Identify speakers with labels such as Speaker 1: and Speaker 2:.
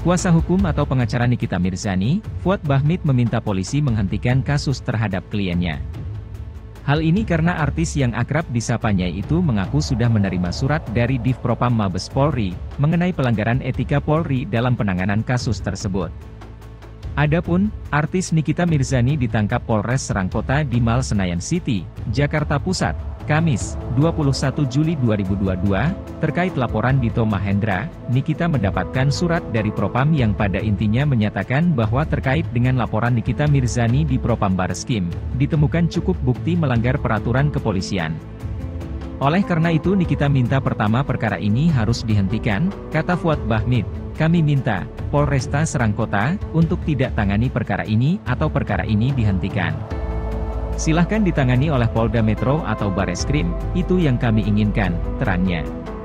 Speaker 1: Kuasa hukum atau pengacara Nikita Mirzani, Fuad Bahmid meminta polisi menghentikan kasus terhadap kliennya. Hal ini karena artis yang akrab disapanya itu mengaku sudah menerima surat dari Divpropam Mabes Polri, mengenai pelanggaran etika Polri dalam penanganan kasus tersebut. Adapun, artis Nikita Mirzani ditangkap Polres Serangkota di Mall Senayan City, Jakarta Pusat, Kamis, 21 Juli 2022, terkait laporan Dito Mahendra. Nikita mendapatkan surat dari Propam yang pada intinya menyatakan bahwa terkait dengan laporan Nikita Mirzani di Propam Bareskrim, ditemukan cukup bukti melanggar peraturan kepolisian. Oleh karena itu Nikita minta pertama perkara ini harus dihentikan, kata Fuad Bahmid. Kami minta, Polresta Serangkota, untuk tidak tangani perkara ini atau perkara ini dihentikan. Silahkan ditangani oleh Polda Metro atau Bareskrim, itu yang kami inginkan, terangnya.